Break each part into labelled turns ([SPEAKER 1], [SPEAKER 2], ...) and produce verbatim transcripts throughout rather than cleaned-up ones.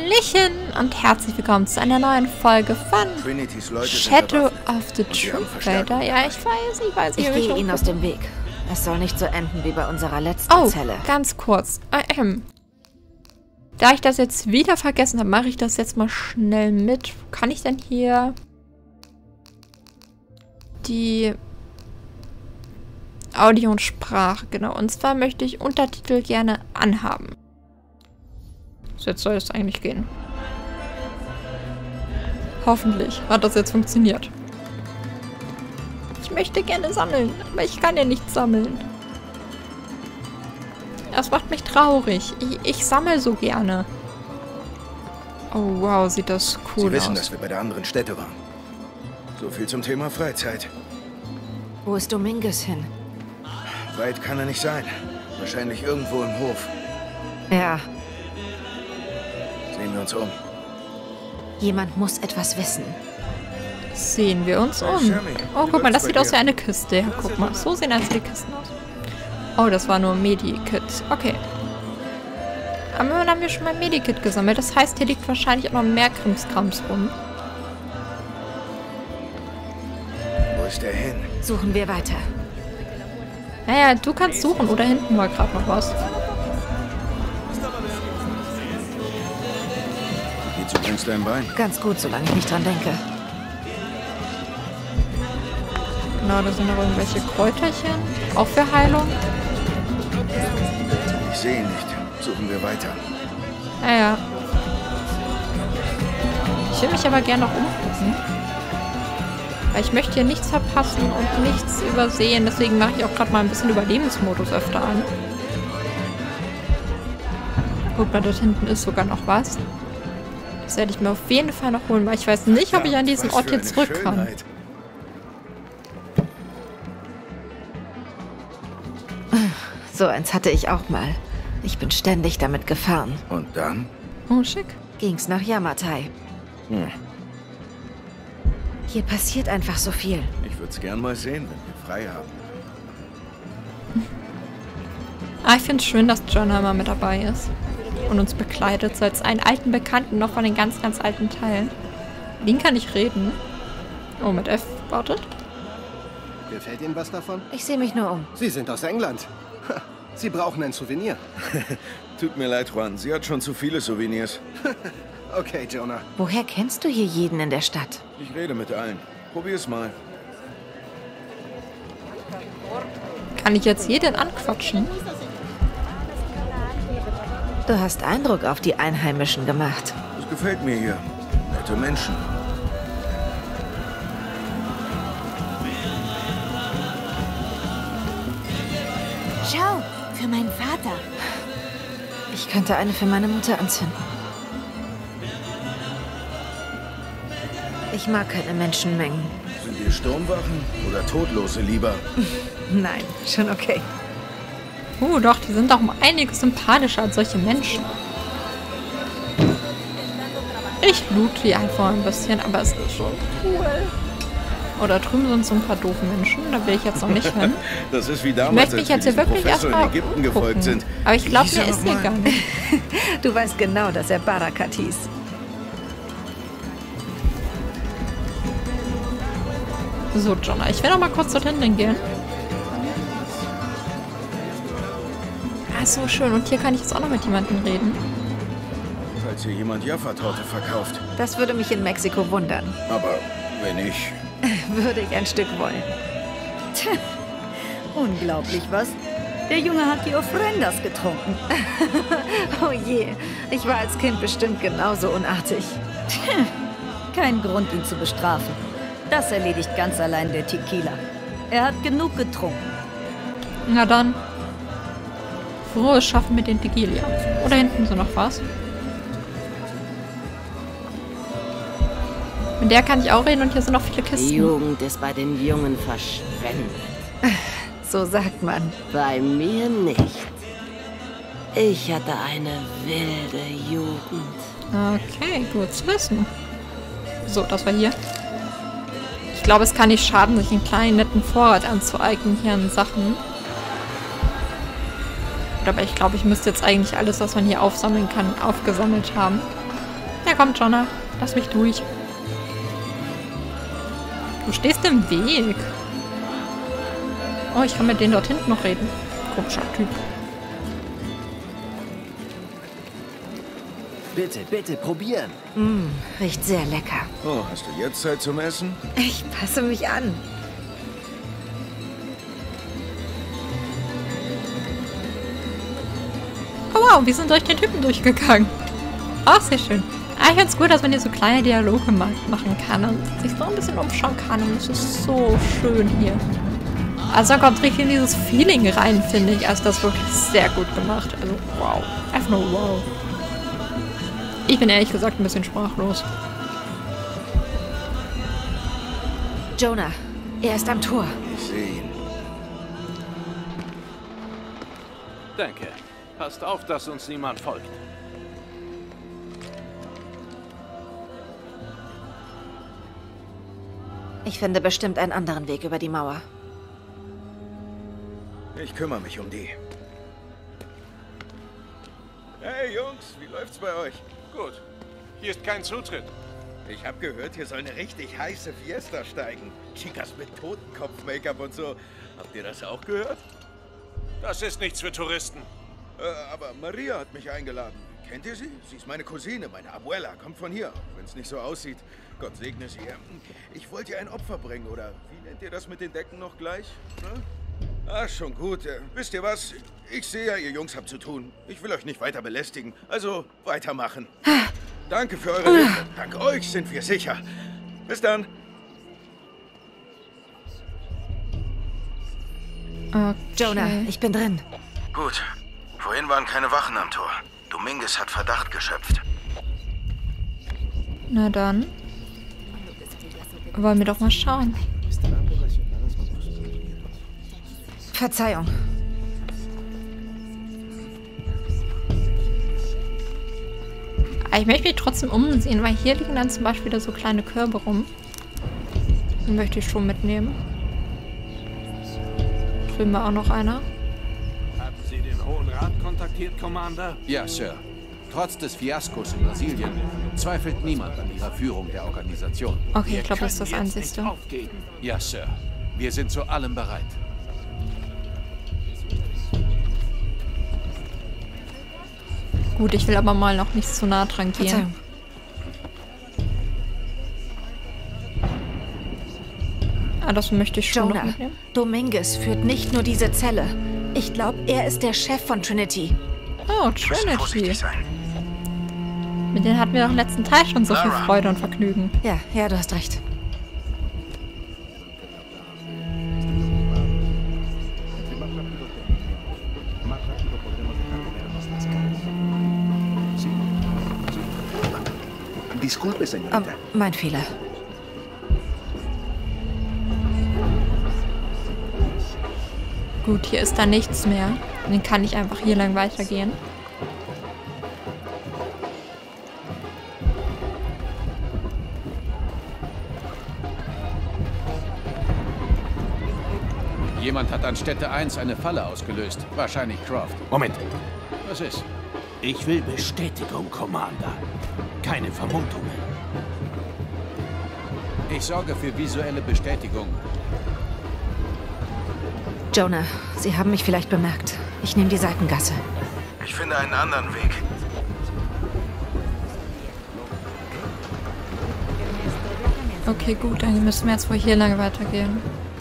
[SPEAKER 1] Hallöchen und herzlich willkommen zu einer neuen Folge von Shadow of the Tomb Raider. Ja, ich weiß, ich weiß.
[SPEAKER 2] Ich, ich gehe Ihnen aus dem Weg. Es soll nicht so enden wie bei unserer letzten
[SPEAKER 1] oh,
[SPEAKER 2] Zelle.
[SPEAKER 1] Ganz kurz. Ähm. Da ich das jetzt wieder vergessen habe, mache ich das jetzt mal schnell mit. Wo kann ich denn hier die Audio und Sprache, genau. Und zwar möchte ich Untertitel gerne anhaben. So, jetzt soll es eigentlich gehen. Hoffentlich hat das jetzt funktioniert. Ich möchte gerne sammeln, aber ich kann ja nicht sammeln. Das macht mich traurig. Ich, ich sammle so gerne. Oh wow, sieht das cool aus.
[SPEAKER 3] Sie wissen, dass wir bei der anderen Stätte waren. So viel zum Thema Freizeit.
[SPEAKER 2] Wo ist Dominguez hin?
[SPEAKER 3] Weit kann er nicht sein. Wahrscheinlich irgendwo im Hof.
[SPEAKER 2] Ja.
[SPEAKER 3] Sehen wir uns um.
[SPEAKER 2] Jemand muss etwas wissen.
[SPEAKER 1] Sehen wir uns um. Oh, guck mal, das sieht aus wie eine Kiste. Ja, guck mal, so sehen einzelne Kisten aus. Oh, das war nur Medikit. Okay. Aber dann haben wir schon mal Medikit gesammelt. Das heißt, hier liegt wahrscheinlich auch noch mehr Krimskrams rum.
[SPEAKER 3] Wo ist der hin?
[SPEAKER 2] Suchen wir weiter.
[SPEAKER 1] Naja, du kannst suchen. Oder hinten war gerade noch was.
[SPEAKER 3] Geht's übrigens dein Bein?
[SPEAKER 2] Ganz gut, solange ich nicht dran denke.
[SPEAKER 1] Genau, da sind noch irgendwelche Kräuterchen. Auch für Heilung.
[SPEAKER 3] Ich sehe ihn nicht. Suchen wir weiter.
[SPEAKER 1] Naja. Ich will mich aber gerne noch umgucken. Weil ich möchte hier nichts verpassen und nichts übersehen. Deswegen mache ich auch gerade mal ein bisschen Überlebensmodus öfter an. Guck mal, dort hinten ist sogar noch was. Das werde ich mir auf jeden Fall noch holen, weil ich weiß nicht, ob ich an diesen Ort hier zurück kann.
[SPEAKER 2] So eins hatte ich auch mal. Ich bin ständig damit gefahren.
[SPEAKER 3] Und dann?
[SPEAKER 1] Oh, schick.
[SPEAKER 2] Ging's nach Yamatai.
[SPEAKER 3] Hm.
[SPEAKER 2] Hier passiert einfach so viel.
[SPEAKER 3] Ich würde es gern mal sehen, wenn wir frei haben.
[SPEAKER 1] Ah, ich finde es schön, dass Jonah mal mit dabei ist. Und uns begleitet, so als einen alten Bekannten noch von den ganz, ganz alten Teilen. Den kann ich reden. Oh, mit F. Wartet.
[SPEAKER 4] Gefällt Ihnen was davon?
[SPEAKER 2] Ich sehe mich nur um.
[SPEAKER 4] Sie sind aus England. Sie brauchen ein Souvenir.
[SPEAKER 3] Tut mir leid, Juan. Sie hat schon zu viele Souvenirs.
[SPEAKER 4] Okay, Jonah.
[SPEAKER 2] Woher kennst du hier jeden in der Stadt?
[SPEAKER 3] Ich rede mit allen. Probier's mal.
[SPEAKER 1] Kann ich jetzt jeden anquatschen?
[SPEAKER 2] Du hast Eindruck auf die Einheimischen gemacht.
[SPEAKER 3] Das gefällt mir hier. Nette Menschen.
[SPEAKER 5] Schau, für meinen Vater.
[SPEAKER 2] Ich könnte eine für meine Mutter anzünden. Ich mag keine Menschenmengen.
[SPEAKER 3] Sind wir Sturmwachen oder Todlose lieber?
[SPEAKER 2] Nein, schon okay.
[SPEAKER 1] Uh, doch, die sind doch um einiges sympathischer als solche Menschen. Ich loot die einfach ein bisschen, aber es ist schon cool. Oh, da drüben sind so ein paar doofe Menschen. Da will ich jetzt noch nicht hin.
[SPEAKER 3] Das ist wie
[SPEAKER 1] Ich
[SPEAKER 3] damals,
[SPEAKER 1] möchte mich jetzt hier wirklich erstmal
[SPEAKER 3] in Ägypten gefolgt sind.
[SPEAKER 1] Aber ich glaube,
[SPEAKER 3] Hieß er
[SPEAKER 1] mir ist
[SPEAKER 3] noch
[SPEAKER 1] hier
[SPEAKER 3] mal?
[SPEAKER 1] gar nicht.
[SPEAKER 2] Du weißt genau, dass er Barakat hieß.
[SPEAKER 1] So, Jonah, ich will noch mal kurz dorthin gehen. Ah, so schön. Und hier kann ich jetzt auch noch mit jemandem reden.
[SPEAKER 3] Falls hier jemand Jaffa-Torte verkauft.
[SPEAKER 2] Das würde mich in Mexiko wundern.
[SPEAKER 3] Aber wenn ich...
[SPEAKER 2] Würde ich ein Stück wollen.
[SPEAKER 5] Tja, unglaublich, was? Der Junge hat die Ofrendas getrunken.
[SPEAKER 2] Oh je, ich war als Kind bestimmt genauso unartig.
[SPEAKER 5] Tja, kein Grund, ihn zu bestrafen. Das erledigt ganz allein der Tequila. Er hat genug getrunken.
[SPEAKER 1] Na dann. Frohes Schaffen mit den Tequila. Oder hinten so noch was. Mit der kann ich auch reden und hier sind noch viele Kisten.
[SPEAKER 6] Die Jugend ist bei den Jungen verschwendet.
[SPEAKER 2] So sagt man.
[SPEAKER 6] Bei mir nicht. Ich hatte eine wilde Jugend.
[SPEAKER 1] Okay, gut zu wissen. So, das war hier. Ich glaube, es kann nicht schaden, sich einen kleinen netten Vorrat anzueignen hier an Sachen. Aber ich glaube, ich müsste jetzt eigentlich alles, was man hier aufsammeln kann, aufgesammelt haben. Na komm, Jonah. Lass mich durch. Du stehst im Weg. Oh, ich kann mit denen dort hinten noch reden. Komischer Typ.
[SPEAKER 4] Bitte, bitte, probieren.
[SPEAKER 2] Mm, riecht sehr lecker.
[SPEAKER 3] Oh, hast du jetzt Zeit zum Essen?
[SPEAKER 2] Ich passe mich an.
[SPEAKER 1] Oh wow, wir sind durch den Typen durchgegangen. Auch sehr schön. Ah, ich finde es gut, dass man hier so kleine Dialoge ma machen kann und sich so ein bisschen umschauen kann. Und es ist so schön hier. Also da kommt richtig in dieses Feeling rein, finde ich. Also das ist wirklich sehr gut gemacht. Also wow. Einfach nur wow. Ich bin ehrlich gesagt ein bisschen sprachlos.
[SPEAKER 2] Jonah, er ist am Tor.
[SPEAKER 3] Ich sehe ihn.
[SPEAKER 7] Danke. Passt auf, dass uns niemand folgt.
[SPEAKER 2] Ich finde bestimmt einen anderen Weg über die Mauer.
[SPEAKER 3] Ich kümmere mich um die. Hey Jungs, wie läuft's bei euch?
[SPEAKER 7] Gut. Hier ist kein Zutritt.
[SPEAKER 3] Ich habe gehört, hier soll eine richtig heiße Fiesta steigen. Chicas mit Totenkopf-Make-up und so. Habt ihr das auch gehört?
[SPEAKER 7] Das ist nichts für Touristen.
[SPEAKER 3] Äh, aber Maria hat mich eingeladen. Kennt ihr sie? Sie ist meine Cousine, meine Abuela, kommt von hier. Wenn es nicht so aussieht, Gott segne sie. Ich wollte ihr ein Opfer bringen, oder wie nennt ihr das mit den Decken noch gleich? Ne? Ah, schon gut. Äh, wisst ihr was? Ich sehe ja, ihr Jungs habt zu tun. Ich will euch nicht weiter belästigen. Also, weitermachen. Danke für eure Hilfe. Dank euch sind wir sicher. Bis dann.
[SPEAKER 1] Okay.
[SPEAKER 2] Jonah, ich bin drin.
[SPEAKER 3] Gut. Vorhin waren keine Wachen am Tor. Dominguez hat Verdacht geschöpft.
[SPEAKER 1] Na dann. Wollen wir doch mal schauen.
[SPEAKER 2] Verzeihung.
[SPEAKER 1] Aber ich möchte mich trotzdem umsehen, weil hier liegen dann zum Beispiel wieder so kleine Körbe rum. Die möchte ich schon mitnehmen. Drüben war auch noch einer.
[SPEAKER 7] Haben Sie den Hohen Rat kontaktiert, Commander?
[SPEAKER 8] Ja, Sir. Trotz des Fiaskos in Brasilien zweifelt niemand an ihrer Führung der Organisation.
[SPEAKER 1] Okay, ich glaube, das ist das Einzige.
[SPEAKER 8] Ja, Sir. Wir sind zu allem bereit.
[SPEAKER 1] Gut, ich will aber mal noch nicht zu nah dran gehen.
[SPEAKER 2] Verzeihung.
[SPEAKER 1] Ah, das möchte ich schon noch
[SPEAKER 2] Jonah,
[SPEAKER 1] mitnehmen.
[SPEAKER 2] Dominguez führt nicht nur diese Zelle. Ich glaube, er ist der Chef von Trinity.
[SPEAKER 1] Oh, Trinity. Mit denen hatten wir doch im letzten Teil schon so viel Freude und Vergnügen.
[SPEAKER 2] Ja, ja, du hast recht.
[SPEAKER 4] Disculpe,
[SPEAKER 2] Oh,
[SPEAKER 4] señorita.
[SPEAKER 2] mein Fehler.
[SPEAKER 1] Gut, hier ist da nichts mehr. Dann kann ich einfach hier lang weitergehen.
[SPEAKER 8] Jemand hat an Stätte eins eine Falle ausgelöst. Wahrscheinlich Croft.
[SPEAKER 7] Moment.
[SPEAKER 8] Was ist?
[SPEAKER 7] Ich will Bestätigung, Commander. Keine Vermutungen.
[SPEAKER 8] Ich sorge für visuelle Bestätigung.
[SPEAKER 2] Jonah, Sie haben mich vielleicht bemerkt. Ich nehme die Seitengasse.
[SPEAKER 3] Ich finde einen anderen Weg.
[SPEAKER 1] Okay, gut, dann müssen wir jetzt wohl hier lange weitergehen.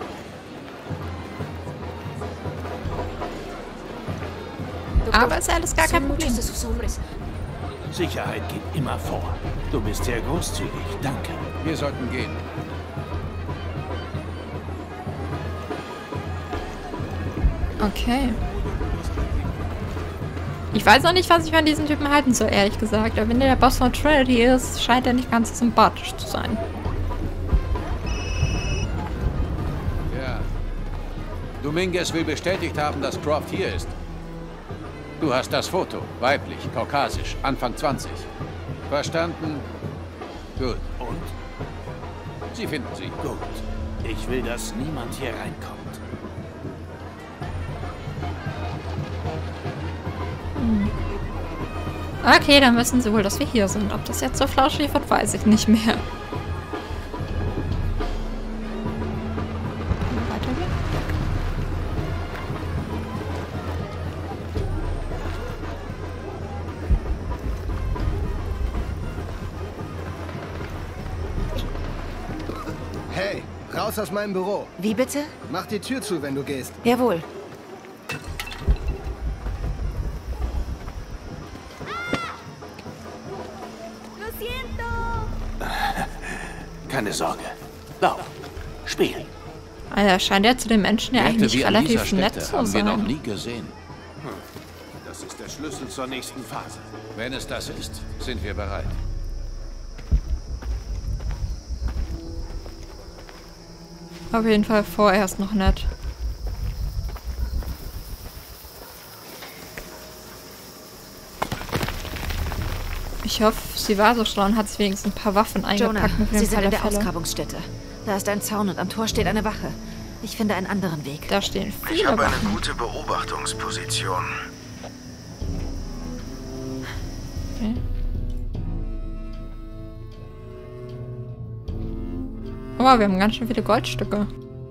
[SPEAKER 1] Aber ist ja alles gar kein Problem.
[SPEAKER 7] Sicherheit geht immer vor. Du bist sehr großzügig. Danke.
[SPEAKER 8] Wir sollten gehen.
[SPEAKER 1] Okay. Ich weiß auch nicht, was ich von diesen Typen halten soll, ehrlich gesagt. Aber wenn der der Boss von Trinity ist, scheint er nicht ganz sympathisch zu sein.
[SPEAKER 8] Ja. Dominguez will bestätigt haben, dass Croft hier ist. Du hast das Foto. Weiblich, kaukasisch, Anfang zwanzig. Verstanden? Gut.
[SPEAKER 7] Und?
[SPEAKER 8] Sie finden sie.
[SPEAKER 7] Gut. Ich will, dass niemand hier reinkommt.
[SPEAKER 1] Okay, dann wissen sie wohl, dass wir hier sind. Ob das jetzt so flauschig wird, weiß ich nicht mehr. Weitergehen?
[SPEAKER 4] Hey, raus aus meinem Büro.
[SPEAKER 2] Wie bitte?
[SPEAKER 4] Mach die Tür zu, wenn du gehst.
[SPEAKER 2] Jawohl.
[SPEAKER 8] Keine Sorge. Lauf. Spiel.
[SPEAKER 1] Alter, scheint ja zu den Menschen ja eigentlich
[SPEAKER 8] Werte wie an
[SPEAKER 1] relativ
[SPEAKER 8] dieser
[SPEAKER 1] nett
[SPEAKER 8] Stätte
[SPEAKER 1] zu
[SPEAKER 8] haben wir noch
[SPEAKER 1] sein.
[SPEAKER 8] nie gesehen.
[SPEAKER 7] Das ist der Schlüssel zur nächsten Phase.
[SPEAKER 8] Wenn es das ist, sind wir bereit.
[SPEAKER 1] Auf jeden Fall vorerst noch nett. Ich hoffe, sie war so schlau und hat sich wenigstens ein paar Waffen
[SPEAKER 2] Jonah,
[SPEAKER 1] eingepackt mit dem
[SPEAKER 2] Sie sind
[SPEAKER 1] Fall
[SPEAKER 2] in
[SPEAKER 1] der
[SPEAKER 2] der
[SPEAKER 1] Fälle.
[SPEAKER 2] Ausgrabungsstätte. Da ist ein Zaun und am Tor steht eine Wache. Ich finde einen anderen Weg.
[SPEAKER 1] Da stehen
[SPEAKER 3] Ich
[SPEAKER 1] viele
[SPEAKER 3] habe eine
[SPEAKER 1] Wachen.
[SPEAKER 3] gute Beobachtungsposition.
[SPEAKER 1] Okay. Oh, wir haben ganz schön viele Goldstücke.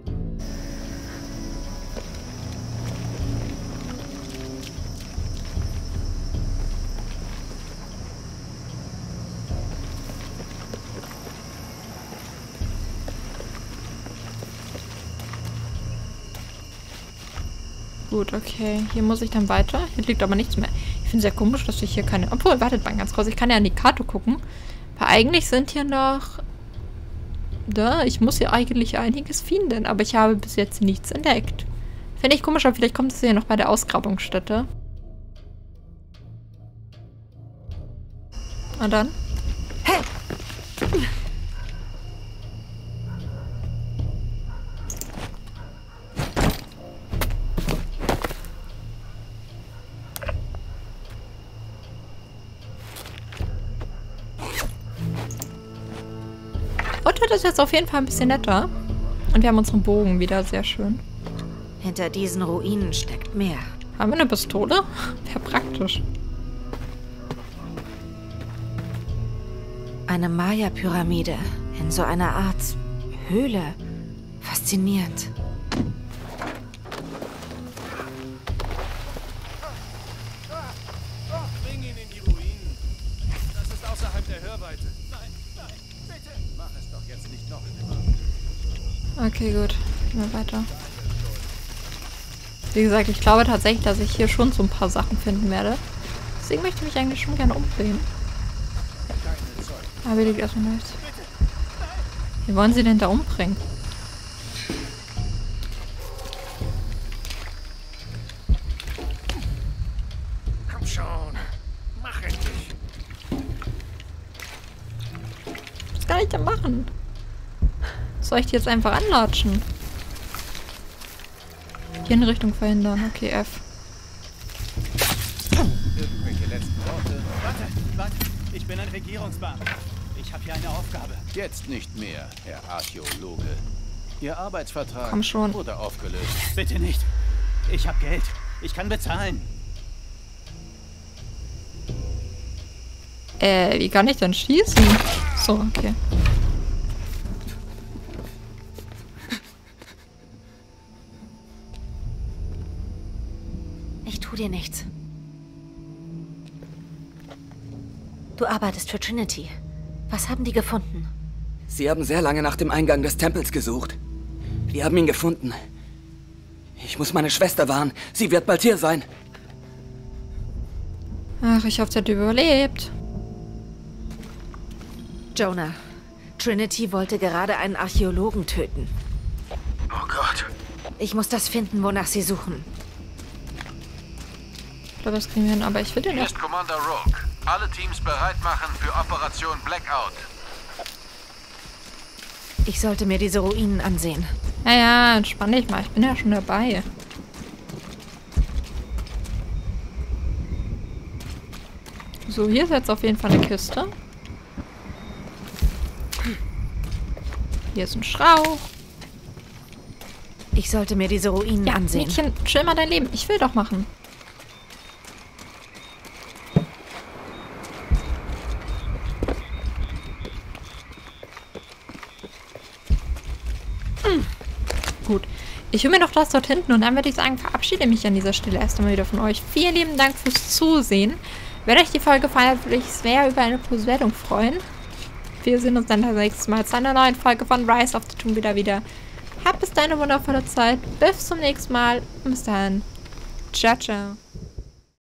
[SPEAKER 1] Gut, okay. Hier muss ich dann weiter. Hier liegt aber nichts mehr. Ich finde es sehr komisch, dass ich hier keine... Obwohl, wartet mal ganz kurz. Ich kann ja an die Karte gucken. Weil eigentlich sind hier noch... Da, ich muss hier eigentlich einiges finden. Aber ich habe bis jetzt nichts entdeckt. Finde ich komisch, aber vielleicht kommt es hier noch bei der Ausgrabungsstätte. Und dann?
[SPEAKER 2] Hey!
[SPEAKER 1] Und das ist jetzt auf jeden Fall ein bisschen netter. Und wir haben unseren Bogen wieder, sehr schön.
[SPEAKER 2] Hinter diesen Ruinen steckt mehr.
[SPEAKER 1] Haben wir eine Pistole? Wäre praktisch.
[SPEAKER 2] Eine Maya-Pyramide in so einer Art Höhle. Faszinierend.
[SPEAKER 7] Bring ihn in die Ruinen. Das ist außerhalb der Hörweite. Nein, nein, bitte.
[SPEAKER 8] Mach es doch jetzt nicht noch schlimmer.
[SPEAKER 1] Okay, gut. Gehen wir weiter. Wie gesagt, ich glaube tatsächlich, dass ich hier schon so ein paar Sachen finden werde. Deswegen möchte ich mich eigentlich schon gerne umdrehen. Aber hier liegt erstmal nichts. Wie wollen sie denn da umbringen?
[SPEAKER 7] Komm schon. Mach endlich.
[SPEAKER 1] Was kann ich denn machen? Soll ich die jetzt einfach anlatschen? Hier in Richtung verhindern. Okay, F.
[SPEAKER 8] Irgendwelche letzten Worte?
[SPEAKER 9] Warte, warte. Ich bin ein Regierungsbeamter. Ich habe hier eine Aufgabe.
[SPEAKER 8] Jetzt nicht mehr, Herr Archäologe. Ihr Arbeitsvertrag
[SPEAKER 1] Komm schon.
[SPEAKER 8] wurde aufgelöst.
[SPEAKER 9] Bitte nicht. Ich habe Geld. Ich kann bezahlen.
[SPEAKER 1] Äh, wie kann ich denn schießen? So, okay.
[SPEAKER 2] Ich tu dir nichts. Du arbeitest für Trinity. Was haben die gefunden?
[SPEAKER 10] Sie haben sehr lange nach dem Eingang des Tempels gesucht. Wir haben ihn gefunden. Ich muss meine Schwester warnen. Sie wird bald hier sein.
[SPEAKER 1] Ach, ich hoffe, sie hat überlebt.
[SPEAKER 2] Jonah, Trinity wollte gerade einen Archäologen töten.
[SPEAKER 3] Oh Gott.
[SPEAKER 2] Ich muss das finden, wonach sie suchen.
[SPEAKER 1] Ich glaube, das kriegen wir hin, aber ich will den
[SPEAKER 8] Hier
[SPEAKER 1] erst...
[SPEAKER 8] ist Commander Rogue. Alle Teams bereit machen für Operation Blackout.
[SPEAKER 2] Ich sollte mir diese Ruinen ansehen.
[SPEAKER 1] Ja, ja, entspann dich mal. Ich bin ja schon dabei. So, hier ist jetzt auf jeden Fall eine Kiste. Hier ist ein Schrauch.
[SPEAKER 2] Ich sollte mir diese Ruinen
[SPEAKER 1] Ja,
[SPEAKER 2] ansehen.
[SPEAKER 1] Mädchen, chill mal dein Leben. Ich will doch machen. Gut. Ich hole mir noch das dort hinten und dann würde ich sagen, verabschiede mich an dieser Stelle erst einmal wieder von euch. Vielen lieben Dank fürs Zusehen. Wenn euch die Folge gefallen hat, würde ich es sehr über eine Bewertung freuen. Wir sehen uns dann das nächste Mal zu einer neuen Folge von Rise of the Tomb wieder wieder. Habt bis dahin eine wundervolle Zeit. Bis zum nächsten Mal. Bis dann. Ciao, ciao.